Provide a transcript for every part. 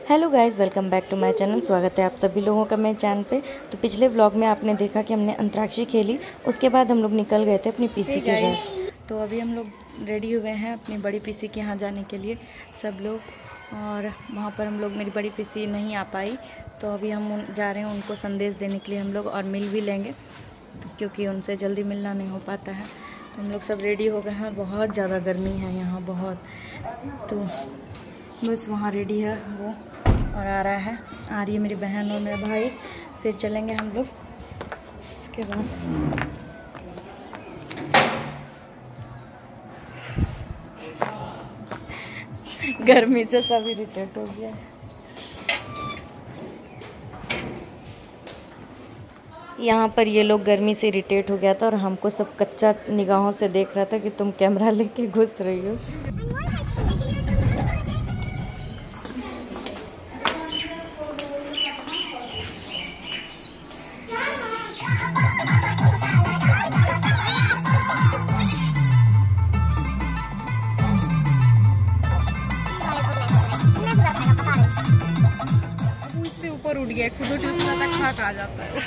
Hello guys, welcome back to my channel. स्वागत है आप सभी लोगों का मेरे चैनल पे। तो पिछले व्लॉग में आपने देखा कि हमने अंतराक्षरी खेली, उसके बाद हम लोग निकल गए थे अपनी पीसी के घर। तो अभी हम लोग रेडी हुए हैं अपनी बड़ी पीसी के यहाँ जाने के लिए सब लोग, और वहाँ पर हम लोग मेरी बड़ी पीसी नहीं आ पाई, तो अभी हम जा रहे हैं उनको संदेश देने के लिए हम लोग, और मिल भी लेंगे तो क्योंकि उनसे जल्दी मिलना नहीं हो पाता है। तो हम लोग सब रेडी हो गए हैं। बहुत ज़्यादा गर्मी है यहाँ, बहुत। तो बस वहाँ रेडी है वो, और आ रही है मेरी बहन और मेरा भाई। फिर चलेंगे हम लोग उसके बाद। गर्मी से सब इरिटेट हो गया है। यहाँ पर ये लोग गर्मी से इरिटेट हो गया था, और हमको सब कच्चा निगाहों से देख रहा था कि तुम कैमरा लेके घुस रही हो। ऊपर उठ गया, खुद उठा तक खाक आ जाता है।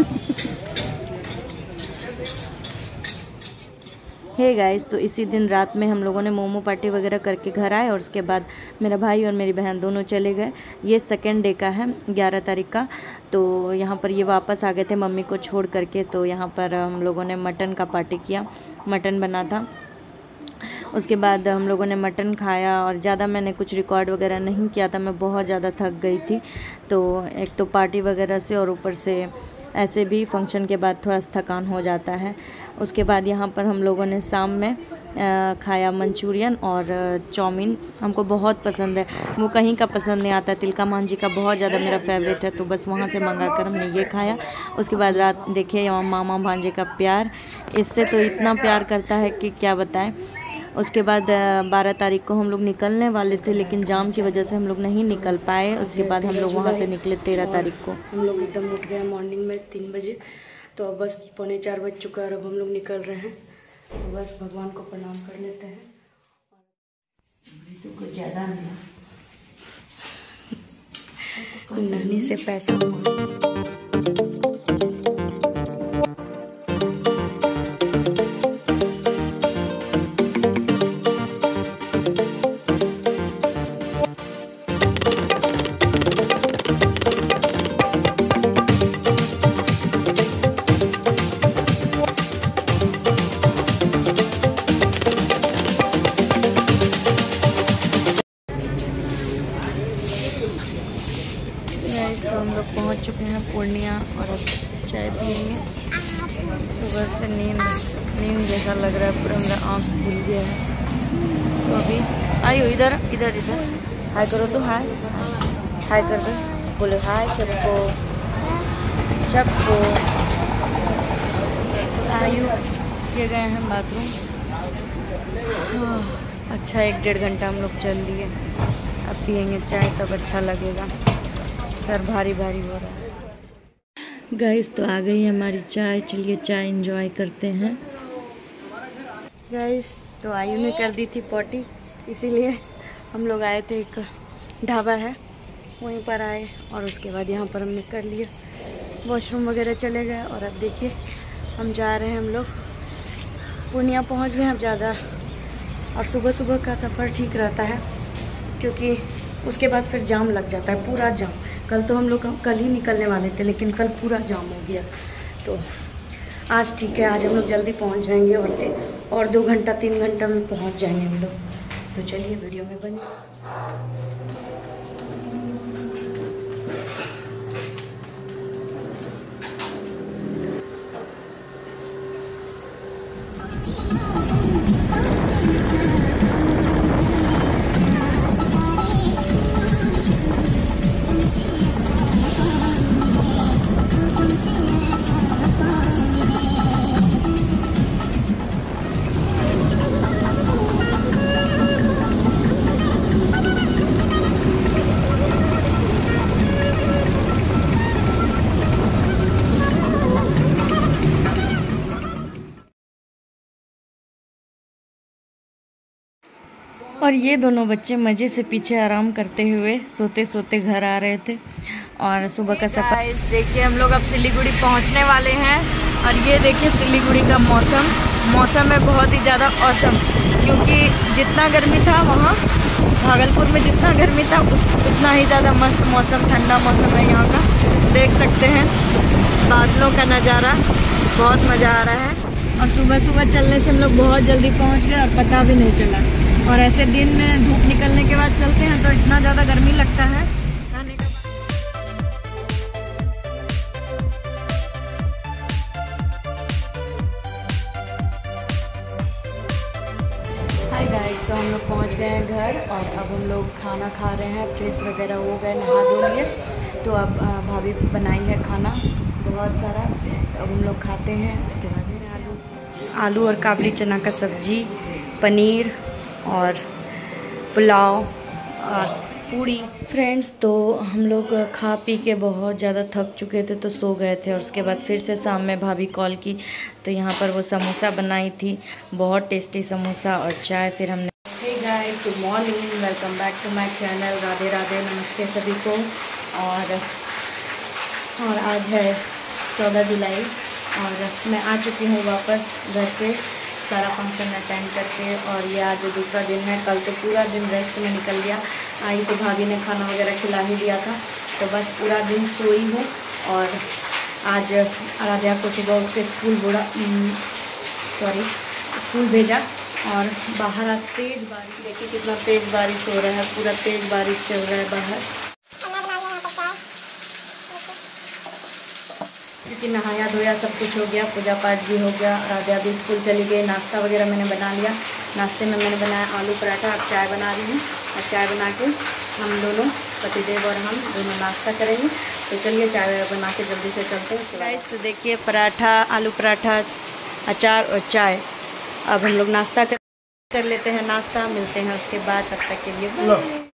हे गाइस, तो इसी दिन रात में हम लोगों ने मोमो पार्टी वगैरह करके घर आए, और उसके बाद मेरा भाई और मेरी बहन दोनों चले गए। ये सेकेंड डे का है, 11 तारीख का। तो यहाँ पर ये वापस आ गए थे मम्मी को छोड़ करके। तो यहाँ पर हम लोगों ने मटन का पार्टी किया, मटन बना था। उसके बाद हम लोगों ने मटन खाया, और ज़्यादा मैंने कुछ रिकॉर्ड वगैरह नहीं किया था, मैं बहुत ज़्यादा थक गई थी। तो एक तो पार्टी वगैरह से, और ऊपर से ऐसे भी फंक्शन के बाद थोड़ा सा थकान हो जाता है। उसके बाद यहाँ पर हम लोगों ने शाम में खाया मंचूरियन और चाउमीन। हमको बहुत पसंद है, वो कहीं का पसंद नहीं आता। तिलका मांझी का बहुत ज़्यादा मेरा फेवरेट है, तो बस वहाँ से मंगा कर हमने ये खाया। उसके बाद रात देखिए मामा भांजे का प्यार, इससे तो इतना प्यार करता है कि क्या बताएं। उसके बाद 12 तारीख को हम लोग निकलने वाले थे, लेकिन जाम की वजह से हम लोग नहीं निकल पाए। उसके बाद हम लोग वहाँ से निकले 13 तारीख को। हम लोग एकदम उठ गए मॉर्निंग में 3 बजे। तो अब बस 3:45 बज चुका है, अब हम लोग निकल रहे हैं। तो बस भगवान को प्रणाम कर लेते हैं। तो कुछ ज़्यादा नहीं, नन्ही से पैसा तो हम लोग पहुँच चुके हैं पूर्णिया, और अब चाय पियेंगे। सुबह से नींद जैसा लग रहा है, पूरा मेरा आँख खुल गया है। तो अभी आइयो इधर इधर इधर हाय करो, तो हाय कर दो, बोले हाय सबको। आयु ये गए हैं बाथरूम। अच्छा 1-1.5 घंटा हम लोग चल लिए। अब पियेंगे चाय, तब अच्छा लगेगा। सर भारी भारी हो रहा है। गाइस, तो आ गई हमारी चाय। चलिए चाय एंजॉय करते हैं। गाइस, तो आयु ने कर दी थी पॉटी, इसीलिए हम लोग आए थे। एक ढाबा है, वहीं पर आए, और उसके बाद यहाँ पर हमने कर लिया। वॉशरूम वगैरह चले गए, और अब देखिए हम जा रहे हैं। हम लोग पूर्णिया पहुँच गए अब ज़्यादा। और सुबह सुबह का सफ़र ठीक रहता है, क्योंकि उसके बाद फिर जाम लग जाता है, पूरा जाम। कल तो हम लोग कल ही निकलने वाले थे, लेकिन कल पूरा जाम हो गया। तो आज ठीक है, आज हम लोग जल्दी पहुंच जाएंगे, और 2 घंटा 3 घंटा में पहुंच जाएंगे हम लोग। तो चलिए वीडियो में बने। और ये दोनों बच्चे मज़े से पीछे आराम करते हुए सोते सोते घर आ रहे थे। और सुबह का सफर देखिए, हम लोग अब सिलीगुड़ी पहुंचने वाले हैं। और ये देखिए सिलीगुड़ी का मौसम है बहुत ही ज़्यादा औसम, क्योंकि जितना गर्मी था वहाँ भागलपुर में जितना गर्मी था उतना ही ज़्यादा मस्त मौसम, ठंडा मौसम है यहाँ का। देख सकते हैं बादलों का नज़ारा, बहुत मज़ा आ रहा है। और सुबह सुबह चलने से हम लोग बहुत जल्दी पहुँच गए और पता भी नहीं चला। और ऐसे दिन में धूप निकलने के बाद चलते हैं तो इतना ज़्यादा गर्मी लगता है। हाय गाइस, तो हम लोग पहुंच गए हैं घर और अब हम लोग खाना खा रहे हैं। फ्रेश वगैरह हो गए, नहा धो लिए। तो अब भाभी बनाई है खाना बहुत सारा, तो अब हम लोग खाते हैं। उसके बाद आलू और काबली चना का सब्जी, पनीर और पुलाव और पूड़ी। फ्रेंड्स, तो हम लोग खा पी के बहुत ज़्यादा थक चुके थे तो सो गए थे। और उसके बाद फिर से शाम में भाभी कॉल की तो यहाँ पर वो समोसा बनाई थी, बहुत टेस्टी समोसा और चाय। फिर हमने hey guys, good morning, welcome back to my channel. Radhe Radhe, नमस्ते सभी को। और आज है 14 जुलाई और मैं आ चुकी हूँ वापस घर से सारा फंक्शन अटेंड करके। और ये आज दूसरा दिन है, कल तो पूरा दिन रेस्ट में निकल गया। आई तो भाभी ने खाना वगैरह खिला ही दिया था, तो बस पूरा दिन सोई हूँ। और आज आराध्या को सुबह उठ के स्कूल भेजा। और बाहर आज तेज़ बारिश, देखिए कितना तेज़ बारिश हो रहा है, पूरा तेज़ बारिश चल रहा है बाहर। क्योंकि नहाया धोया सब कुछ हो गया, पूजा पाठ भी हो गया। राधा भी स्कूल चली गई। नाश्ता वगैरह मैंने बना लिया। नाश्ते में मैंने बनाया आलू पराठा। अब चाय बना रही हूँ और चाय बना के हम दोनों, पतिदेव और हम दोनों नाश्ता करेंगे। तो चलिए चाय बना के जल्दी से चलते हैं गाइस। तो देखिए पराठा, आलू पराठा, अचार और चाय। अब हम लोग नाश्ता कर लेते हैं। नाश्ता मिलते हैं उसके बाद, तब तक के लिए।